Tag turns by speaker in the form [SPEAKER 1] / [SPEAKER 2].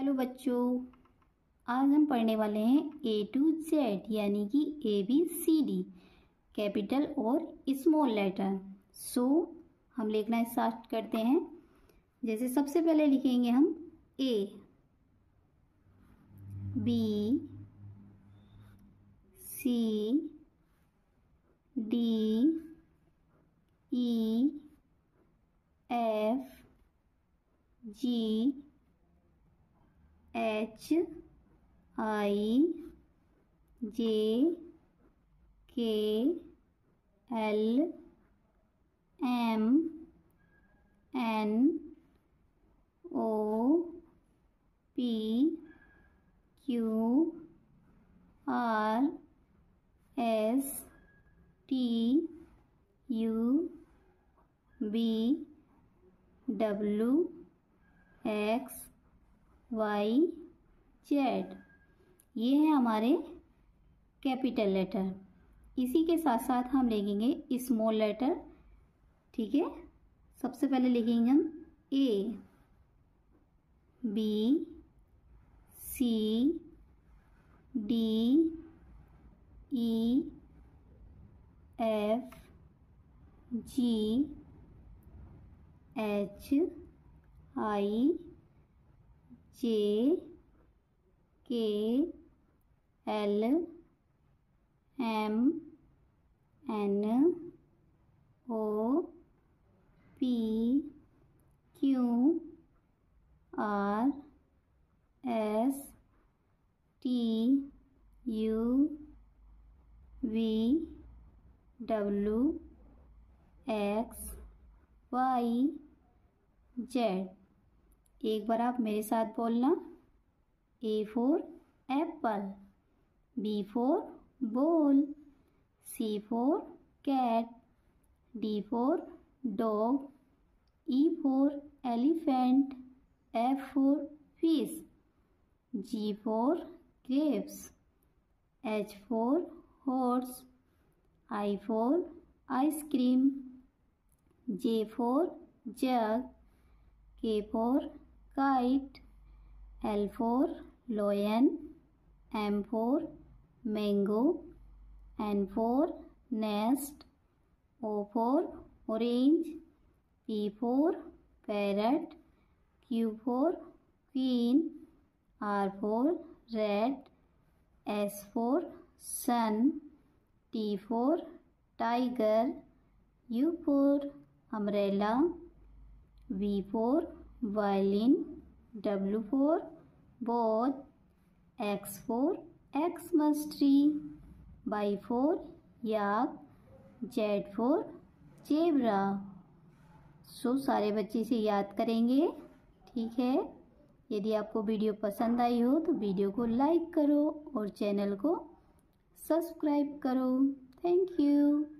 [SPEAKER 1] Hello बच्चों, आज हम पढ़ने वाले हैं A to Z यानी कि ABCD कैपिटल और स्मॉल लेटर। हम लिखना स्टार्ट करते हैं। जैसे सबसे पहले लिखेंगे हम A, B, C, D, E, F, G, H, I, J, K, L, M, N, O, P, Q, R, S, T, U, V, W, X, Y, Z। ये हैं हमारे कैपिटल लेटर। इसी के साथ साथ हम लिखेंगे स्मॉल लेटर। ठीक है, सबसे पहले लिखेंगे हम A, B, C, D, E, F, G, H, I, J, K, L, M, N, O, P, Q, R, S, T, U, V, W, X, Y, Z। एक बार आप मेरे साथ बोलना। A for apple, B for ball, C for cat, D for dog, E for elephant, F for fish, G for grapes, H for horse, I for ice cream, J for jug, K for kite, L for lion, M for mango, N for nest, O for orange, P for parrot, Q for queen, R for rat, S for sun, T for tiger, U for umbrella, V for violin, W for boat, X for Xmas tree, Y for yak, Z for zebra। सारे बच्चे इसे याद करेंगे। ठीक है, यदि आपको video पसंद आई हो तो वीडियो को लाइक करो और चैनल को सब्सक्राइब करो। Thank you.